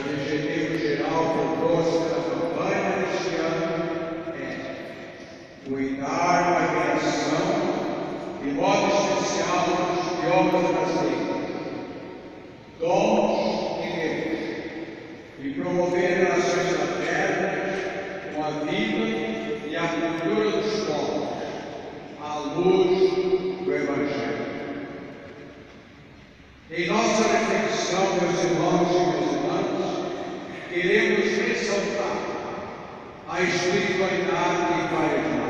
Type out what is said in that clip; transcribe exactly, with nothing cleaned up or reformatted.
objetivo geral proposto pela campanha deste ano é cuidar da criação, de modo especial dos idiomas brasileiros, dons de Deus, e promover relações fraternas com a vida e a cultura dos povos, à luz do Evangelho. Em nossa reflexão, meus irmãos e minhas irmãs, queremos ressaltar a espiritualidade carismática.